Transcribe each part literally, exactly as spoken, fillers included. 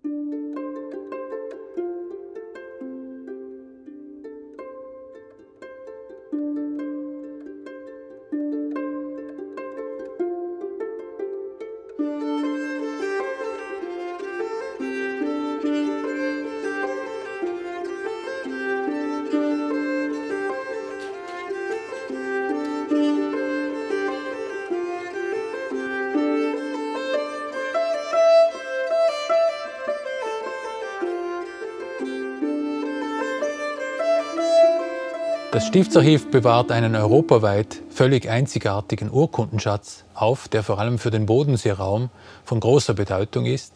Das Stiftsarchiv bewahrt einen europaweit völlig einzigartigen Urkundenschatz auf, der vor allem für den Bodenseeraum von großer Bedeutung ist.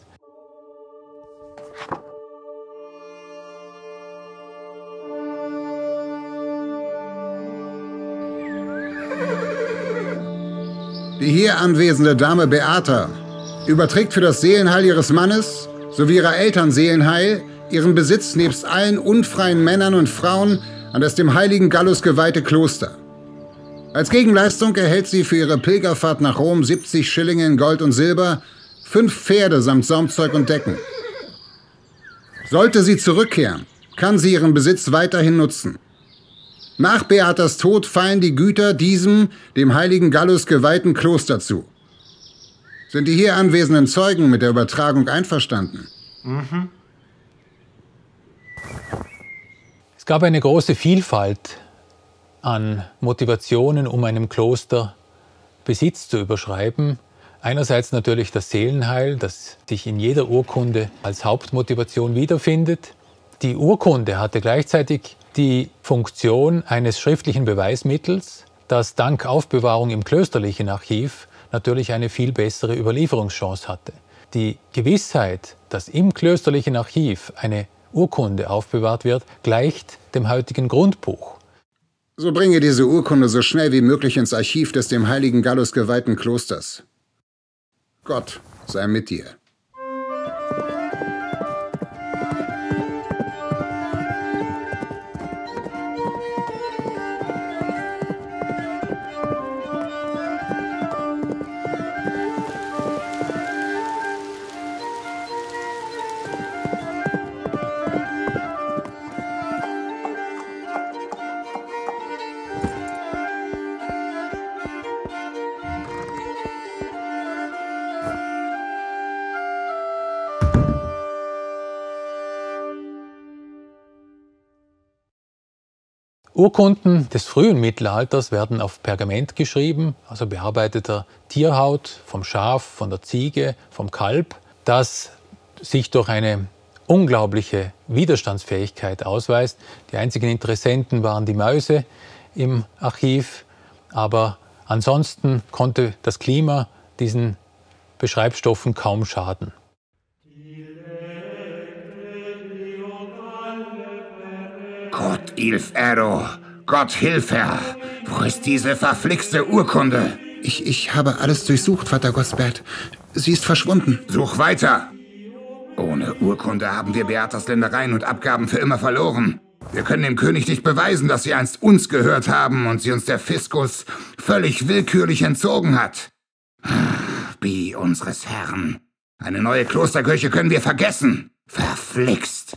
Die hier anwesende Dame Beata überträgt für das Seelenheil ihres Mannes sowie ihrer Eltern Seelenheil ihren Besitz nebst allen unfreien Männern und Frauen an das dem heiligen Gallus geweihte Kloster. Als Gegenleistung erhält sie für ihre Pilgerfahrt nach Rom siebzig Schillinge in Gold und Silber, fünf Pferde samt Saumzeug und Decken. Sollte sie zurückkehren, kann sie ihren Besitz weiterhin nutzen. Nach Beatas Tod fallen die Güter diesem, dem heiligen Gallus geweihten Kloster zu. Sind die hier anwesenden Zeugen mit der Übertragung einverstanden? Mhm. Es gab eine große Vielfalt an Motivationen, um einem Kloster Besitz zu überschreiben. Einerseits natürlich das Seelenheil, das sich in jeder Urkunde als Hauptmotivation wiederfindet. Die Urkunde hatte gleichzeitig die Funktion eines schriftlichen Beweismittels, das dank Aufbewahrung im klösterlichen Archiv natürlich eine viel bessere Überlieferungschance hatte. Die Gewissheit, dass im klösterlichen Archiv eine Urkunde aufbewahrt wird, gleicht dem heutigen Grundbuch. So bringe diese Urkunde so schnell wie möglich ins Archiv des dem heiligen Gallus geweihten Klosters. Gott sei mit dir. Urkunden des frühen Mittelalters werden auf Pergament geschrieben, also bearbeiteter Tierhaut, vom Schaf, von der Ziege, vom Kalb, das sich durch eine unglaubliche Widerstandsfähigkeit ausweist. Die einzigen Interessenten waren die Mäuse im Archiv, aber ansonsten konnte das Klima diesen Beschreibstoffen kaum schaden. Gott hilf Ero, Gott hilf Herr. Wo ist diese verflixte Urkunde? Ich, ich habe alles durchsucht, Vater Gosbert. Sie ist verschwunden. Such weiter. Ohne Urkunde haben wir Beatas Ländereien und Abgaben für immer verloren. Wir können dem König nicht beweisen, dass sie einst uns gehört haben und sie uns der Fiskus völlig willkürlich entzogen hat. Bi unseres Herrn. Eine neue Klosterkirche können wir vergessen. Verflixt.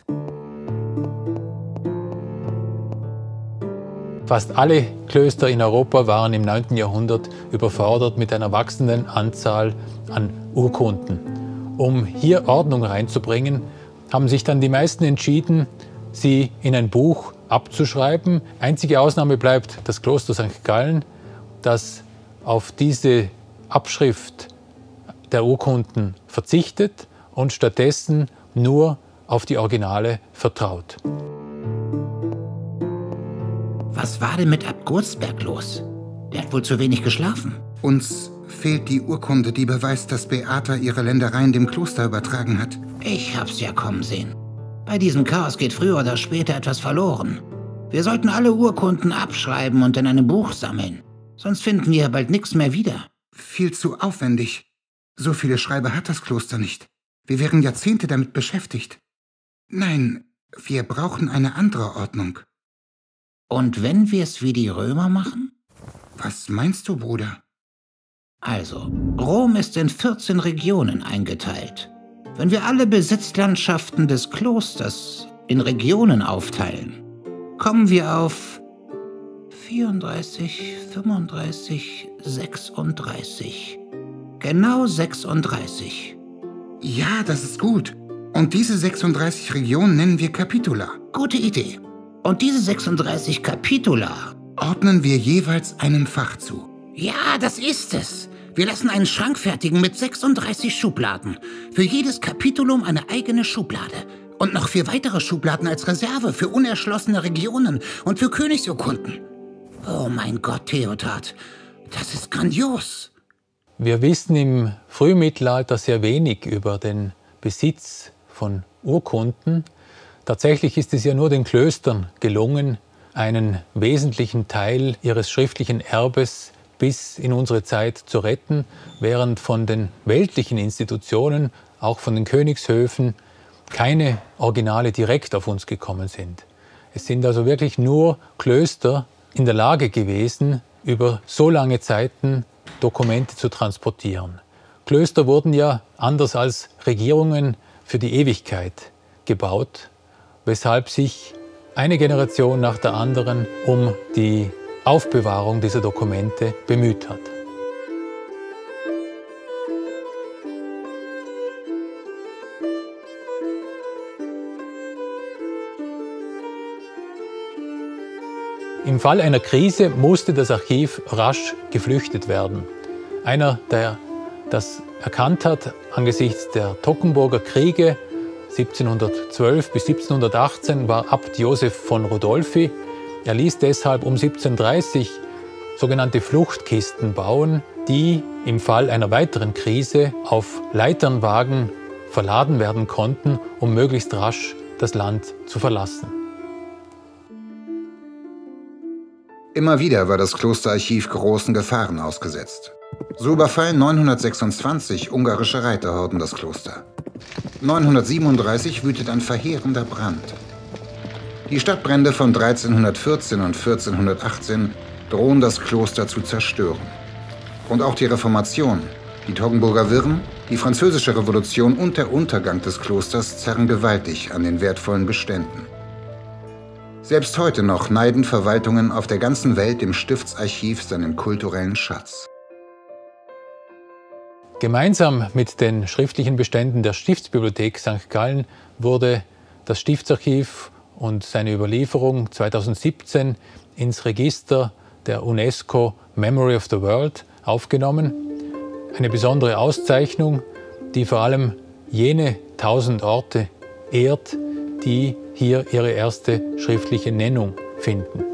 Fast alle Klöster in Europa waren im neunten Jahrhundert überfordert mit einer wachsenden Anzahl an Urkunden. Um hier Ordnung reinzubringen, haben sich dann die meisten entschieden, sie in ein Buch abzuschreiben. Einzige Ausnahme bleibt das Kloster Sankt Gallen, das auf diese Abschrift der Urkunden verzichtet und stattdessen nur auf die Originale vertraut. Was war denn mit Abt Gurzberg los? Der hat wohl zu wenig geschlafen. Uns fehlt die Urkunde, die beweist, dass Beata ihre Ländereien dem Kloster übertragen hat. Ich hab's ja kommen sehen. Bei diesem Chaos geht früher oder später etwas verloren. Wir sollten alle Urkunden abschreiben und in einem Buch sammeln. Sonst finden wir bald nichts mehr wieder. Viel zu aufwendig. So viele Schreiber hat das Kloster nicht. Wir wären Jahrzehnte damit beschäftigt. Nein, wir brauchen eine andere Ordnung. Und wenn wir es wie die Römer machen? Was meinst du, Bruder? Also, Rom ist in vierzehn Regionen eingeteilt. Wenn wir alle Besitzlandschaften des Klosters in Regionen aufteilen, kommen wir auf vierunddreißig, fünfunddreißig, sechsunddreißig. Genau sechsunddreißig. Ja, das ist gut. Und diese sechsunddreißig Regionen nennen wir Capitula. Gute Idee. Und diese sechsunddreißig Capitula ordnen wir jeweils einem Fach zu. Ja, das ist es. Wir lassen einen Schrank fertigen mit sechsunddreißig Schubladen. Für jedes Kapitulum eine eigene Schublade. Und noch vier weitere Schubladen als Reserve für unerschlossene Regionen und für Königsurkunden. Oh mein Gott, Theodat, das ist grandios. Wir wissen im Frühmittelalter sehr wenig über den Besitz von Urkunden. Tatsächlich ist es ja nur den Klöstern gelungen, einen wesentlichen Teil ihres schriftlichen Erbes bis in unsere Zeit zu retten, während von den weltlichen Institutionen, auch von den Königshöfen, keine Originale direkt auf uns gekommen sind. Es sind also wirklich nur Klöster in der Lage gewesen, über so lange Zeiten Dokumente zu transportieren. Klöster wurden ja, anders als Regierungen, für die Ewigkeit gebaut, weshalb sich eine Generation nach der anderen um die Aufbewahrung dieser Dokumente bemüht hat. Im Fall einer Krise musste das Archiv rasch geflüchtet werden. Einer, der das erkannt hat angesichts der Toggenburger Kriege siebzehnhundertzwölf bis siebzehnhundertachtzehn, war Abt Josef von Rudolphi. Er ließ deshalb um siebzehnhundertdreißig sogenannte Fluchtkisten bauen, die im Fall einer weiteren Krise auf Leiternwagen verladen werden konnten, um möglichst rasch das Land zu verlassen. Immer wieder war das Klosterarchiv großen Gefahren ausgesetzt. So überfallen neunhundertsechsundzwanzig ungarische Reiterhorden das Kloster. neunhundertsiebenunddreißig wütet ein verheerender Brand. Die Stadtbrände von dreizehnhundertvierzehn und vierzehnhundertachtzehn drohen das Kloster zu zerstören. Und auch die Reformation, die Toggenburger Wirren, die Französische Revolution und der Untergang des Klosters zerren gewaltig an den wertvollen Beständen. Selbst heute noch neiden Verwaltungen auf der ganzen Welt dem Stiftsarchiv seinen kulturellen Schatz. Gemeinsam mit den schriftlichen Beständen der Stiftsbibliothek Sankt Gallen wurde das Stiftsarchiv und seine Überlieferung zweitausendsiebzehn ins Register der UNESCO Memory of the World aufgenommen. Eine besondere Auszeichnung, die vor allem jene tausend Orte ehrt, die hier ihre erste schriftliche Nennung finden.